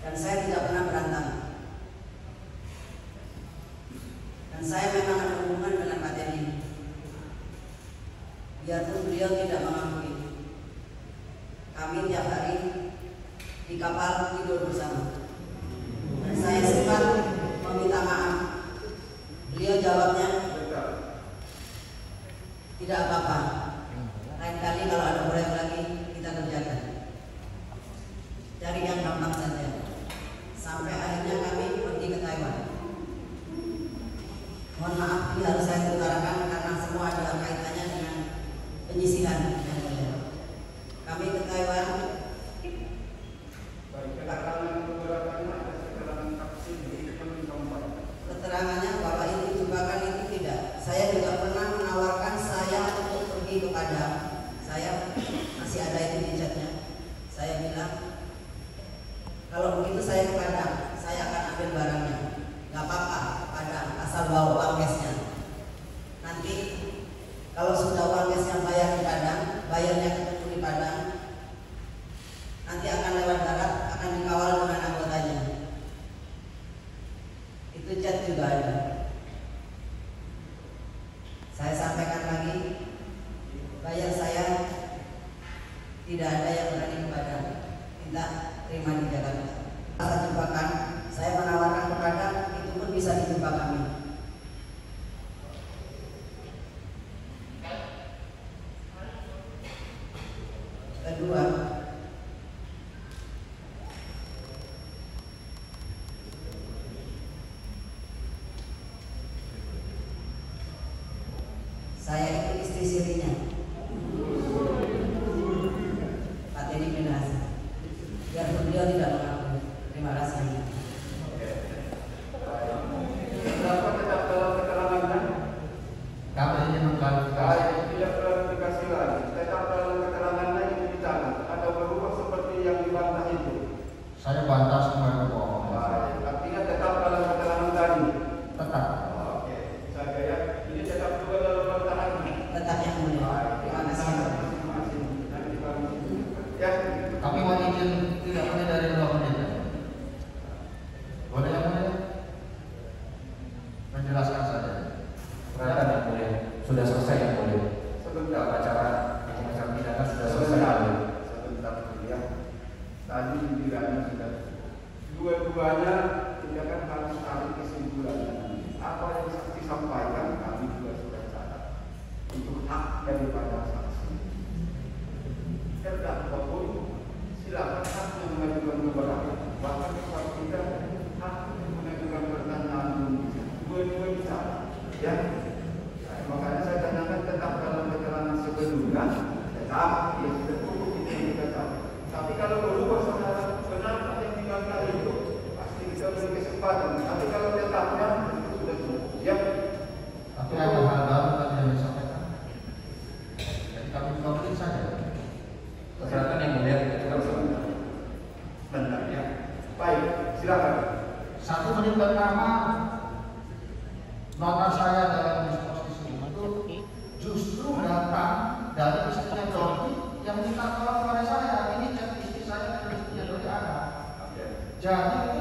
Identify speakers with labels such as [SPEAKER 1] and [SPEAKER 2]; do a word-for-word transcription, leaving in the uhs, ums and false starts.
[SPEAKER 1] dan saya tidak pernah berantem. Dan saya memang ada hubungan dengan Pak Teddy, biarpun beliau tidak mengakui. Kami tiap hari di kapal tidur bersama, dan saya sempat meminta maaf. Beliau jawabnya, tidak apa-apa, lain kali kalau ada proyek lagi kita kerjakan, cari yang gampang saja. Sampai akhirnya kami pergi ke Taiwan. Mohon maaf, ini harus saya utarakan karena semua adalah kaitannya dengan penyisihan yang mulia. Kami ke Taiwan. Keterangannya bahwa itu jebakan itu tidak. Saya juga pernah menawarkan saya untuk pergi ke Padang. Saya masih ada itu di chatnya. Saya bilang, kalau begitu saya ke Padang, saya akan ambil barangnya. Gak apa-apa, Padang, asal bawa uang cashnya. Nanti kalau sudah uang cashnya bayar di Padang, bayarnya ketemu di Padang, nanti akan lewat darat, akan dikawal dengan anggotanya. Itu chat juga ada. Saya sampaikan lagi, bayar saya tidak ada yang berani ke Padang, minta terima di Jakarta. Rasa jebakan, saya menawarkan kepada itu pun bisa dijebak kami. Kedua, saya itu istri sirinya Pak Teddy Minahasa, biarpun beliau tidak mengakui. Terima kasih.
[SPEAKER 2] Berapa tetap dalam keterangan?
[SPEAKER 3] Kami ingin mengklarifikasi.
[SPEAKER 2] Tidak klarifikasi lagi. Tetap dalam keterangannya itu ditanya atau berubah seperti yang dibantah itu.
[SPEAKER 3] Saya bantah semua yang berbohong.
[SPEAKER 2] Baik, artinya tetap dalam keterangan tadi.
[SPEAKER 3] Tetap.
[SPEAKER 2] Oke, saya ya. Ini tetap juga dalam bantahannya.
[SPEAKER 1] Tetap yang mulia. Terima kasih.
[SPEAKER 2] Terima kasih. Nanti kami ya.
[SPEAKER 3] Kami mau izin tidak boleh dari dua menit. Boleh yang mulia? Menjelaskan saja.
[SPEAKER 4] Perhatian yang mulia, sudah selesai yang mulia.
[SPEAKER 2] Sebentar.
[SPEAKER 4] Acara pemeriksaan pidana sudah selesai.
[SPEAKER 2] Sebentar. Sebentar ya. Tadi pidana sudah. Dua-duanya tindakan harus cari kesimpulannya. Apa yang saksi sampaikan kami juga sudah catat. Untuk hak daripada saksi. Terdakwa pun silakan haknya mengajukan keberatan. Bahkan kalau tidak hak mengajukan pertanyaan dua-dua bisa. Ya. Nah, makanya saya tanyakan tetap dalam keterangan sebelumnya. Tetap ya sudah cukup itu yang kita tahu. Tapi kalau berubah saudara benar yang dibantah itu pasti kita beri kesempatan. Tapi kalau tetapnya itu sudah cukup. Ya.
[SPEAKER 3] Tapi ada hal baru tadi yang disampaikan. Jadi kami juga beri saja.
[SPEAKER 4] Perhatian yang mulia, kita sebentar.
[SPEAKER 2] Benar ya. Baik, silakan.
[SPEAKER 3] Satu menit pertama nota saya dalam disposisi itu justru datang dari istrinya Dodi yang minta tolong kepada saya. Ini chat istri saya dan istrinya Dodi ada. Jadi